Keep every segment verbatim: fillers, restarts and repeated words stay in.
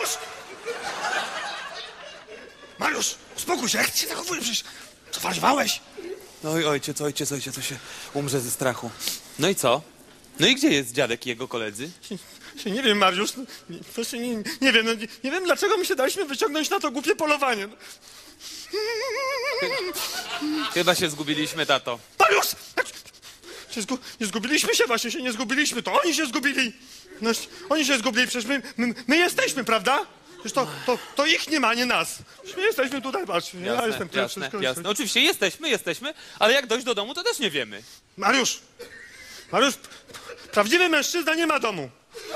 Mariusz! Mariusz, uspokój się, jak ty się zachowujesz? Przecież co, wariowałeś? Oj, ojciec, ojciec, ojciec, to się umrze ze strachu. No i co? No i gdzie jest dziadek i jego koledzy? Nie, nie wiem, Mariusz, no, nie, proszę, nie, nie wiem, no, nie, nie wiem, dlaczego my się daliśmy wyciągnąć na to głupie polowanie. No. Chyba się zgubiliśmy, tato. Mariusz! Się zgu, nie zgubiliśmy się, właśnie się nie zgubiliśmy, to oni się zgubili. No, oni się zgubili, przecież my, my, my jesteśmy, prawda? Przecież to, to, to ich nie ma, nie nas. Przecież my jesteśmy tutaj, patrz, ja Jasne, jestem pierwszy. jasne, wszystko- jasne. Oczywiście jesteśmy, jesteśmy, ale jak dojść do domu, to też nie wiemy. Mariusz! Mariusz, prawdziwy mężczyzna nie ma domu.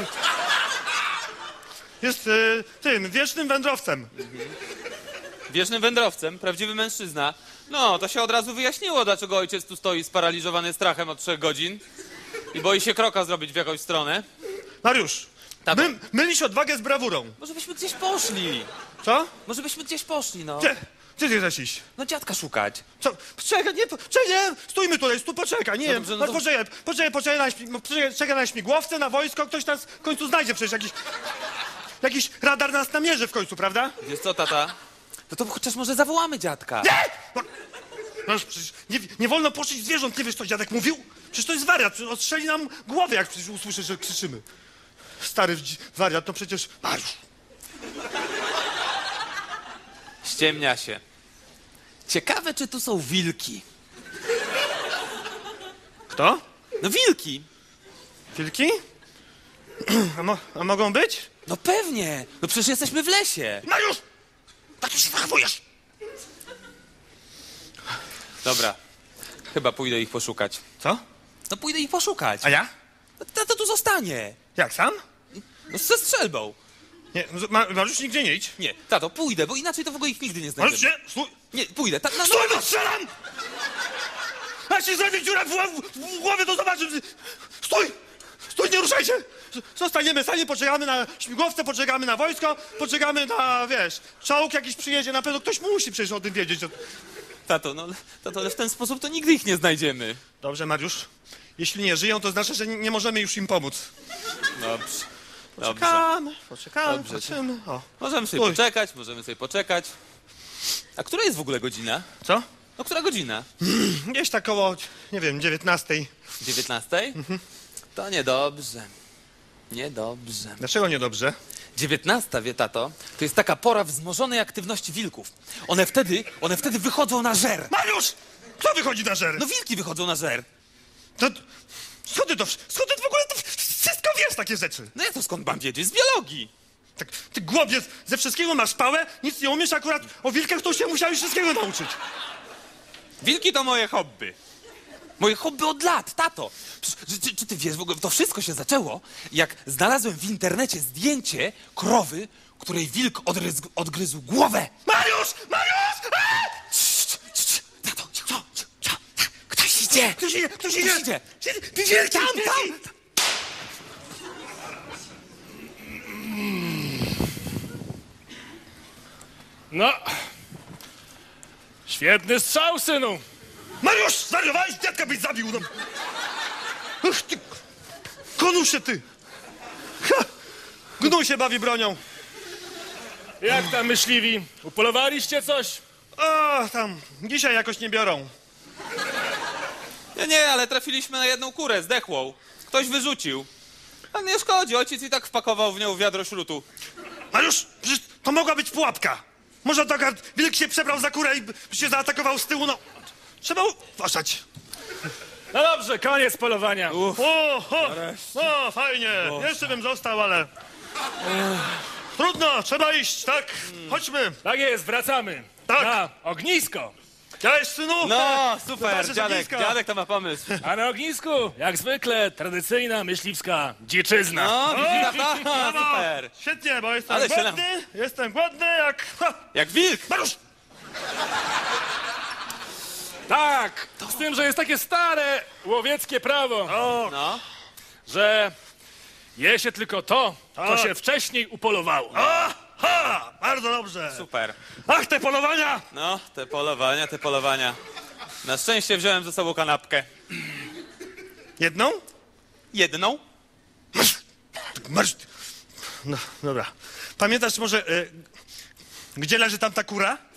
Jest y, tym, wiecznym wędrowcem. Wiecznym wędrowcem, prawdziwy mężczyzna. No, to się od razu wyjaśniło, dlaczego ojciec tu stoi sparaliżowany strachem od trzech godzin i boi się kroka zrobić w jakąś stronę. Mariusz, Tato. my, mylisz odwagę z brawurą. Może byśmy gdzieś poszli. Co? Może byśmy gdzieś poszli, no. Gdzie? Gdzie ty chcesz iść? No dziadka szukać. Co? Poczekaj, nie, poczekaj, nie, stójmy tutaj, tu poczekaj, nie, No dobrze, no no to- poczekaj, poczekaj, poczekaj na, śmi- no, poczekaj, czekaj na śmigłowce, na wojsko, ktoś nas w końcu znajdzie przecież, jakiś, jakiś radar nas namierzy w końcu, prawda? Wiesz co, tata? No to chociaż może zawołamy dziadka. Nie! No, no przecież nie, nie wolno poszyć zwierząt, nie wiesz, co dziadek mówił? Przecież to jest wariat, przecież odstrzeli nam głowę, jak przecież usłyszy, że krzyczymy. Stary wdzi- wariat, to przecież... Mariusz! Ściemnia się. Ciekawe, czy tu są wilki. Kto? No wilki! Wilki? A, mo a mogą być? No pewnie! No przecież jesteśmy w lesie. Mariusz! Tak się zachowujesz! Dobra. Chyba pójdę ich poszukać. Co? No pójdę ich poszukać. A ja? No, tato tu zostanie. Jak, sam? No ze strzelbą. Nie, Ma Mariusz, nigdzie nie idź. Nie, tato, pójdę, bo inaczej to w ogóle ich nigdy nie Mariusz, znajdziemy. nie, stój! Nie, pójdę. Ta, no, Stój, bo strzelam! Jak się zrobi dziura w, w, w głowie, to zobaczysz. Stój! Stój, nie ruszaj się! Zostaniemy sami, poczekamy na śmigłowce, poczekamy na wojsko, poczekamy na, wiesz, czołg jakiś przyjedzie, na pewno ktoś musi przecież o tym wiedzieć. tato, no, tato, ale w ten sposób to nigdy ich nie znajdziemy. Dobrze, Mariusz. Jeśli nie żyją, to znaczy, że nie, nie możemy już im pomóc. Dobrze. Dobrze. Poczekamy, poczekamy, Dobrze. patrzymy. O. Możemy sobie Stój. poczekać, możemy sobie poczekać. A która jest w ogóle godzina? Co? No, która godzina? Gdzieś tak koło, nie wiem, dziewiętnastej. dziewiętnastej? To niedobrze. Niedobrze. Dlaczego niedobrze? dziewiętnasta, wie tato, to jest taka pora wzmożonej aktywności wilków. One wtedy, one wtedy wychodzą na żer. Mariusz! Kto wychodzi na żer? No wilki wychodzą na żer. To, skąd ty to, skąd ty w ogóle to wszystko wiesz, takie rzeczy? No ja to skąd mam wiedzieć? Z biologii. Tak, ty głowiec, ze wszystkiego masz pałę, nic nie umiesz, akurat o wilkach to się musiałeś wszystkiego nauczyć. Wilki to moje hobby. Moje hobby od lat, tato. Przecież, czy, czy ty wiesz, w ogóle to wszystko się zaczęło, jak znalazłem w internecie zdjęcie krowy, której wilk odgryzł, odgryzł głowę. Mariusz! Mariusz! A! Cii, cii, cii. Tato, cio, cio, cio. Ktoś idzie. Ktoś idzie, ktoś idzie! Ktoś idzie. Ty wielki! Tam, tam. No. Świetny strzał, synu. Mariusz! Zwariowałeś? Dziadka byś zabił! No. Ach, ty... Konusie, ty! Ha! Gnój się bawi bronią. Jak tam myśliwi? Upolowaliście coś? O, tam, dzisiaj jakoś nie biorą. Nie, nie, ale trafiliśmy na jedną kurę, zdechłą. Ktoś wyrzucił. A nie szkodzi, ojciec i tak wpakował w nią wiadro śrutu. Mariusz, przecież to mogła być pułapka. Może to akurat wilk się przebrał za kurę i się zaatakował z tyłu, no. Trzeba uważać. No dobrze, koniec polowania. O, o, o, fajnie. Jeszcze bym został, ale... Trudno, trzeba iść, tak? Chodźmy. Tak jest, wracamy. Tak. Na ognisko. Cześć, synu. No, super, Zobaczysz dziadek, ognisko. dziadek to ma pomysł. A na ognisku, jak zwykle, tradycyjna myśliwska dziczyzna. No, widzisz, tata? Brawo. Super. Świetnie, bo jestem Ale się nam- głodny, jestem głodny jak... Ha. Jak wilk. Mariusz! Tak, z tym, że jest takie stare łowieckie prawo, O, No. że je się tylko to, co Tak. się wcześniej upolowało. a, ha, bardzo dobrze. Super. Ach, te polowania! No, te polowania, te polowania. Na szczęście wziąłem ze sobą kanapkę. Jedną? Jedną? Marsz, marsz. No, dobra. Pamiętasz może, e, gdzie leży tam ta kura?